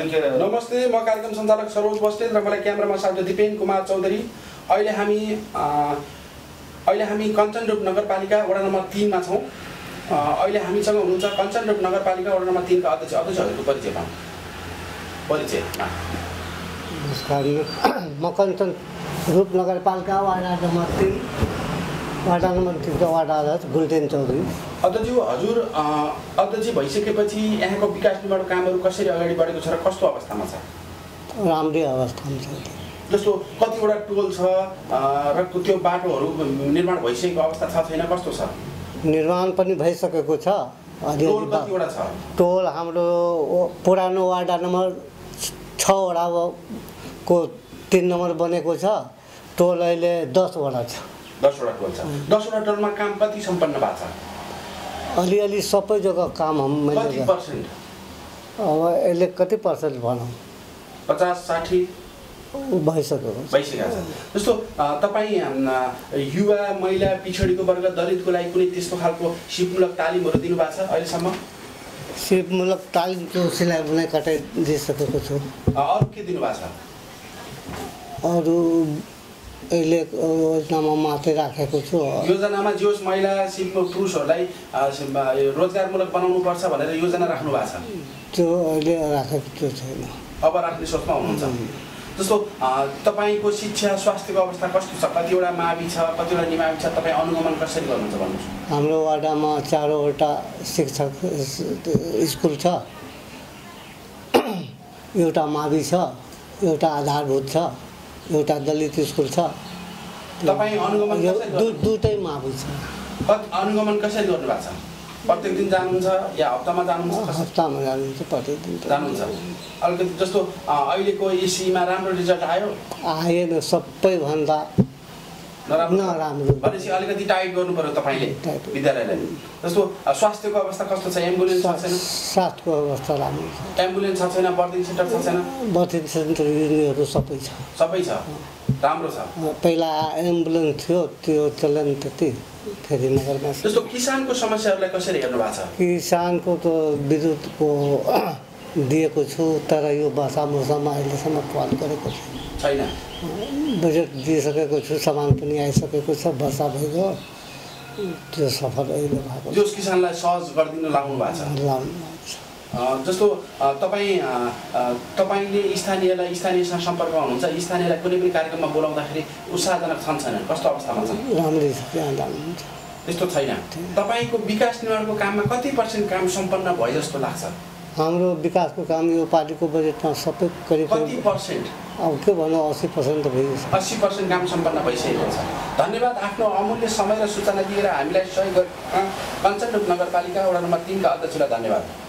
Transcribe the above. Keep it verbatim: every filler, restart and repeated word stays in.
नमस्ते, म कार्यक्रम सञ्चालक सरोज बस्नेत र मलाई क्यामेरामा साथ दिपेन कुमार चौधरी। अहिले हामी अहिले हामी कञ्चनरूप नगरपालिका वडा नम्बर तीन मा छौँ। अहिले हामीसँग हुनुहुन्छ कञ्चनरूप नगरपालिका वडा नम्बर तीन का अध्यक्ष अध्यक्षहरूको परिचय पाऊँ। परिचय नमस्कार, म कञ्चनरूप नगरपालिका वडा नम्बर तीन वडा नम्बर तीन का वडा अध्यक्ष गुल्टेन चौधरी। अध्यक्ष, हजुर अध्यक्ष भइसकेपछि यहाँको विकास निर्माण कामहरू कसरी अगाडि बढेको छ र कस्तो अवस्थामा छ? राम्रै अवस्थामा छ। जस्तो कतिवटा टोल छ र त्यो बाटोहरू निर्माण भइसकेको अवस्था छ छैन, कस्तो छ? निर्माण पनि भइसकेको छ। टोल कतिवटा छ? टोल हाम्रो पुरानो वार्ड नम्बर छ वडाको तीन नम्बर बनेको छ। टोल अहिले दस वडा छ। दस वडा टोल छ। दस वडा टोलमा काम कति सम्पन्न भएको छ? अलिअलि सबै जग्गा काम हम कति पर्सेन्ट? अब यसले कति पर्सेन्ट भनौँ, पचास साठी भइसक्यो भइसकेको छ। जस्तो तपाईँ युवा महिला पिछडिको वर्ग दलितको लागि कुनै त्यस्तो खालको सिपमूलक तालिमहरू दिनुभएको छ अहिलेसम्म? सिपमूलक तालिम त्यो सिलाइ बुनाइ कटाइ दिइसकेको छु। अरू के दिनुभएको छ? अरू अहिले योजनामा मात्रै राखेको छु। योजनामा जोस महिला सिप पुरुषहरूलाई रोजगारमूलक बनाउनुपर्छ भनेर योजना राख्नु भएको छ? त्यो अहिले राखेको त्यो छैन। अब राख्ने सोचमा हुनुहुन्छ? जस्तो तपाईँको शिक्षा स्वास्थ्यको अवस्था कस्तो छ? कतिवटा मावि छ, कतिवटा निमावि छ, तपाईँ अनुगमन कसरी गर्नुहुन्छ भन्नुहोस्? हाम्रो वार्डमा चारवटा शिक्षक स्कुल छ, एउटा मावि छ, एउटा आधारभूत छ, एउटा दलित स्कुल छ। तपाईँ अनुगमन कसरी? दुईटै मावि छ। अनुगमन कसरी गर्नुभएको छ? प्रत्येक दिन जानुहुन्छ या हप्तामा जानुहुन्छ? हप्तामा जानुहुन्छ, प्रत्येक दिन जानुहुन्छ। अलिकति जस्तो अहिलेको एसीमा राम्रो रिजल्ट आयो? आएन, सबैभन्दा नराम्रो। भनेपछि अलिकति टाइट गर्नु पर्यो तपाईँले विद्यालयलाई। जस्तो स्वास्थ्यको अवस्था कस्तो छ? एम्बुलेन्स छ छैन? स्वास्थ्यको अवस्था राम्रो छ। एम्बुलेन्स छ छैन? बर्थिङ सेन्टर छ छैन? बर्थिङ सेन्टर यिनीहरू सबै छ। सबै छ, राम्रो छ। पहिला एम्बुलेन्स थियो, त्यो चलन त्यति फेरि नगरमा। जस्तो किसानको समस्याहरूलाई कसरी हेर्नु भएको छ? किसानको त विद्युतको दिएको छु, तर यो वर्षा मौसममा अहिलेसम्म पाल गरेको छैन। बजेट दिइसकेको छु, सामान पनि आइसकेको छ, वर्षा भइगयो, त्यो सफल अहिले भएको। जो किसानलाई सहज गरिदिनु लाग्नु भएको छ? लाग्नु भएको छ। जस्तो तपाईँ तपाईँले स्थानीयलाई स्थानीयसँग सम्पर्कमा हुनुहुन्छ, स्थानीयलाई कुनै पनि कार्यक्रममा बोलाउँदाखेरि उत्साहजनक छन् छैन, कस्तो अवस्थामा छ? राम्रै छ, त्यहाँ जानुहुन्छ। त्यस्तो छैन। तपाईँको विकास निर्माणको काममा कति पर्सेन्ट काम सम्पन्न भयो जस्तो लाग्छ? हाम्रो विकासको काम यो पार्टीको बजेटमा सबै करिब कति पर्सेन्ट? अब के भनौँ, अस्सी पर्सेन्ट त भइसक्यो। अस्सी पर्सेन्ट काम सम्पन्न भइसकेको छ। धन्यवाद आफ्नो अमूल्य समय र सूचना दिएर हामीलाई सहयोग गर्न कञ्चनरूप नगरपालिका वडा नम्बर तीन का अध्यक्षलाई धन्यवाद।